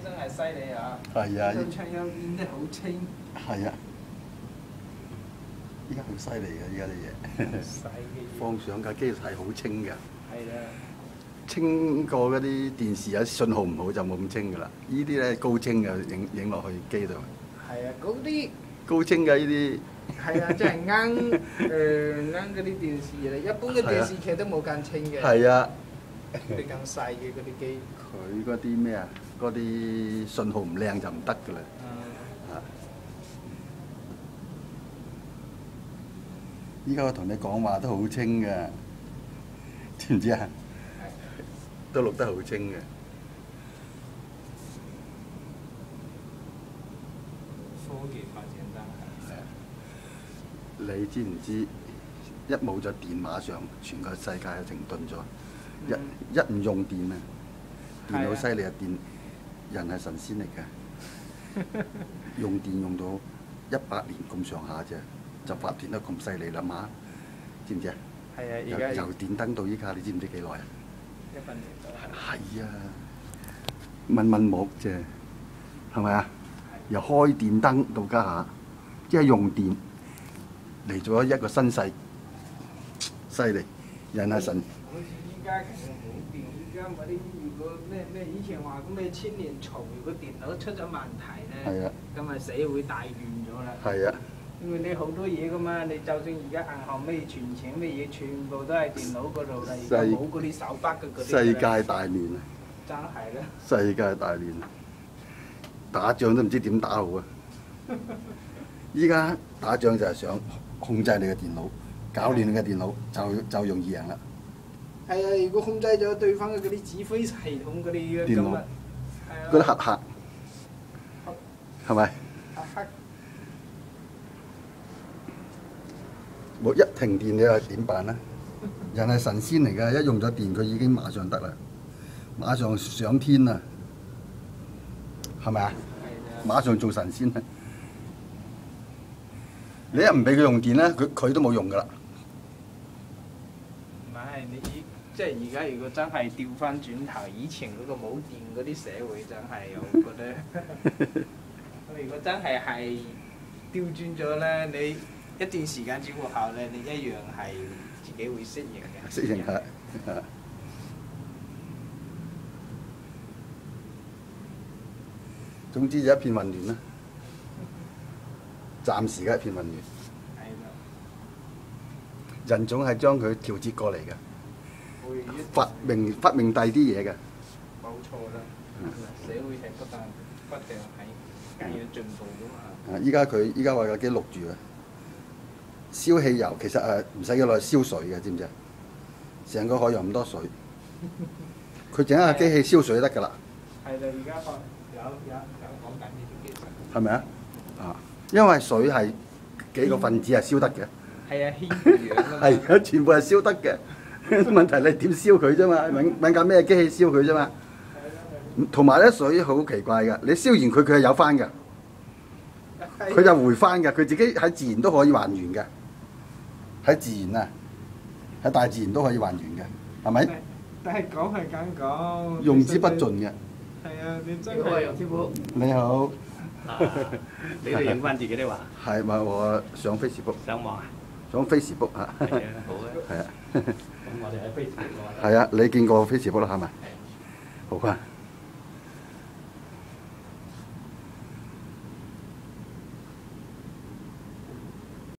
真係犀利啊！ 係啊， 呢槍音練得好清。 係啊，依家好犀利嘅，依家啲嘢。 細嘅。 放相架機係好清㗎。 係啦。 清過嗰啲電視有信號唔好就冇咁清㗎啦。呢啲咧高清嘅影落去機度。 係啊，嗰啲。 高清嘅呢啲。 係啊，即係啱嗰啲電視嚟，一般嘅電視劇都冇咁清嘅。 係啊。 你咁細嘅嗰啲機。 佢嗰啲咩啊？嗰啲信號唔靚就唔得㗎啦。依家我同你講話都好清㗎，知唔知啊？都錄得好清嘅。 科技發展真係。 你知唔知？一冇咗電，馬上全個世界就停頓咗。一唔用電啊，電好犀利啊！電人係神仙嚟嘅，用電用到100年咁上下啫，就發電得咁犀利啦嘛，知唔知啊？ 係啊，而家由電燈到依家，你知唔知幾耐啊 ？100年到。 係啊，問木啫，係咪啊？由開電燈到家下，即係用電嚟咗一個新世，犀利，人係神。 好似依家其實冇電，依家嗰啲如果咩以前話咁咩千年蟲，如果電腦出咗問題咧，咁咪社會大亂咗啦。 係啊。 因為你好多嘢噶嘛，你就算而家銀行咩存錢咩嘢，全部都係電腦嗰度啦，而家冇嗰啲手筆嘅嗰啲。 世界大亂啊！ 真係啦。 世界大亂，打仗都唔知點打好啊！依家打仗就係想控制你嘅電腦，搞亂你嘅電腦就容易贏啦。 係啊，如果控制咗對方嘅嗰啲指揮系統嗰啲電腦，嗰啲黑客，係咪？ 黑客。 冇一停電你又點辦咧？人係神仙嚟㗎，一用咗電佢已經馬上得啦，馬上上天啦，係咪啊？馬上做神仙啊！你一唔俾佢用電咧，佢都冇用㗎啦。 唔係你即係而家如果真係調翻轉頭，以前嗰個冇電嗰啲社會真係，我覺得，如果真係調轉咗咧，你一段時間之後咧，你一樣係自己會適應嘅。 適應係。總之就一片混亂啦，暫時嘅一片混亂。人總係將佢調節過嚟嘅，發明第啲嘢嘅。 冇錯啦，社會係不斷係要進步㗎嘛。 依家話架機錄住啊，燒汽油其實唔使幾耐燒水嘅，知唔知啊？成個海洋咁多水，佢整一架機器燒水得㗎啦。 係啦，而家有講緊呢啲技術。 係咪啊？因為水係幾個分子係燒得嘅。 係啊，氫氧啊嘛。 係啊，全部係燒得嘅。問題你點燒佢啫嘛？揾架咩機器燒佢啫嘛？同埋咧，水好奇怪㗎，你燒完佢係有翻㗎，佢就回翻㗎，佢自己喺自然都可以還原嘅。喺自然啊，喺大自然都可以還原嘅，係咪？ 但係講係咁講。 用之不盡嘅。 係啊，你真係楊師傅。 你好。 你都影翻自己啲畫？ 係咪我上 Facebook？ 上網啊？ 上 Facebook 啊。 係啊，好啊。 係啊。 咁我哋喺 Facebook 係啊，你見過 Facebook 啦，係咪？好啊。